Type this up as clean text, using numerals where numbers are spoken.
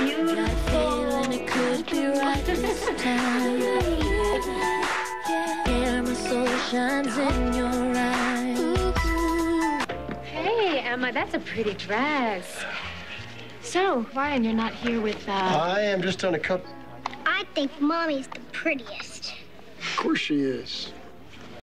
beautiful. And it could be right this time. Yeah, my soul shines in your eyes. Hey, Emma, that's a pretty dress. So, Ryan, you're not here with, I am just on a cup. I think Mommy's the prettiest. Of course she is.